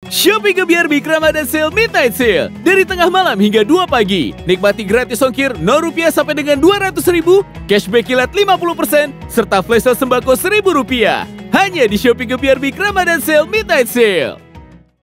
Shopee BRB Ramadan Sale Midnight Sale. Dari tengah malam hingga 2 pagi. Nikmati gratis ongkir Rp0 sampai dengan Rp200.000, cashback kilat 50%, serta flash sale sembako Rp1.000. Hanya di Shopee BRB Ramadan Sale Midnight Sale.